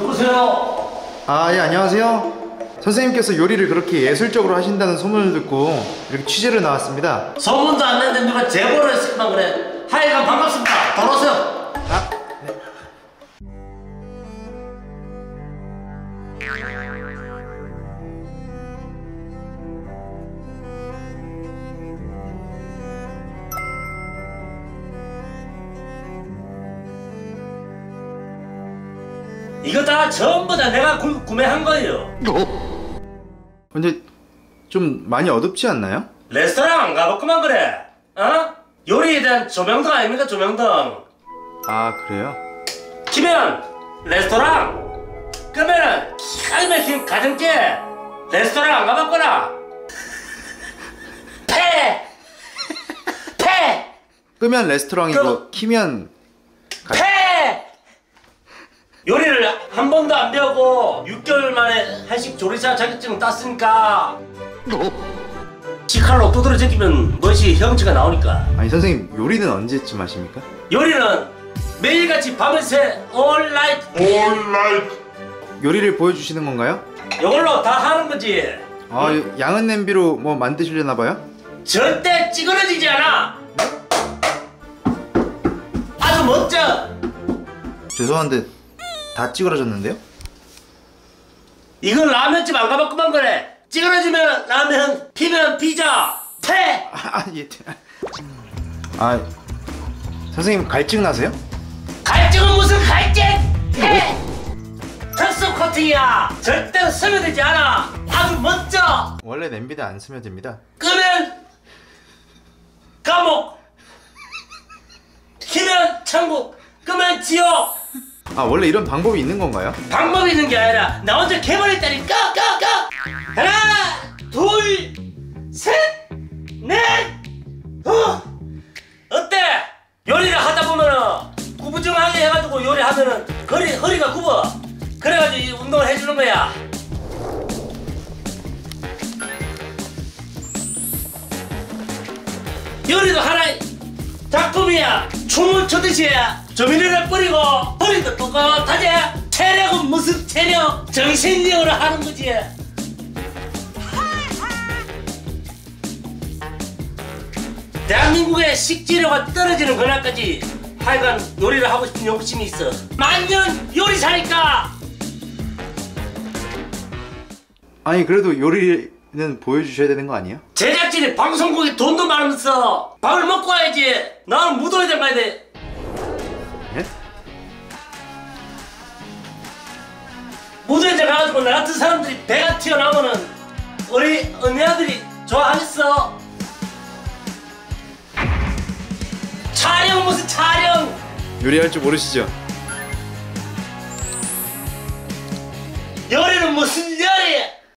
누구세요? 예, 안녕하세요. 선생님께서 요리를 그렇게 예술적으로 하신다는 소문을 듣고 이렇게 취재를 나왔습니다. 소문도 안 냈는데 누가 제보를 했을만 그래. 하여간 반갑습니다. 들어오세요. 네. 이거 다 전부 다 내가 구매한 거예요. 근데 좀 많이 어둡지 않나요? 레스토랑 안 가봤구만 그래. 어? 요리에 대한 조명등 아닙니까, 조명등? 아, 그래요? 키면 레스토랑. 그러면은 기가 막힌 가정제 레스토랑 안 가봤구나. 패. 끄면 레스토랑이고 키면 패. 요리를 한 번도 안 배우고 6개월 만에 한식 조리사 자격증 땄으니까 직할로 두드려 제끼면 멋이 형체가 나오니까. 아니 선생님, 요리는 언제쯤 하십니까? 요리는 매일같이 밤새 all night 요리를 보여주시는 건가요? 이걸로 다 하는 거지. 양은 냄비로 뭐 만드시려나 봐요? 절대 찌그러지지 않아. 아주 멋져. 죄송한데 다 찌그러졌는데요? 이건 라면집 안 가봤구만 그래. 찌그러지면 라면, 피면 피자, 패. 예. 선생님 갈증 나세요? 갈증은 무슨 갈증? 패. 특수 코팅이야. 절대 스며들지 않아. 아주 멋져. 원래 냄비는 안 스며듭니다. 끄면 감옥, 키면 천국, 끄면 지옥. 원래 이런 방법이 있는 건가요? 방법이 있는 게 아니라 나 혼자 개발했다니까. 하나, 둘, 셋, 넷. 어때? 요리를 하다 보면은 구부정하게 해가지고 요리하면은 허리가 굽어. 그래가지고 이 운동을 해주는 거야. 요리도 하나의 작품이야. 춤을 추듯이 조미료를 뿌리고 허리도 똑같하지. 체력은 무슨 체력? 정신력으로 하는 거지. 대한민국의 식재료가 떨어지는 그날까지 하여간 요리를 하고 싶은 욕심이 있어. 만년 요리사니까. 아니 그래도 요리는 보여주셔야 되는 거 아니에요? 제작진이 방송국에 돈도 많으면서 밥을 먹고 와야지. 나는 무도회장 가야 돼. 예? 무도회장 가가지고 나 같은 사람들이 배가 튀어나오면은 우리 언니아들이 좋아하겠어. 촬영 무슨 촬영. 요리할 줄 모르시죠? 요리는 무슨 요리.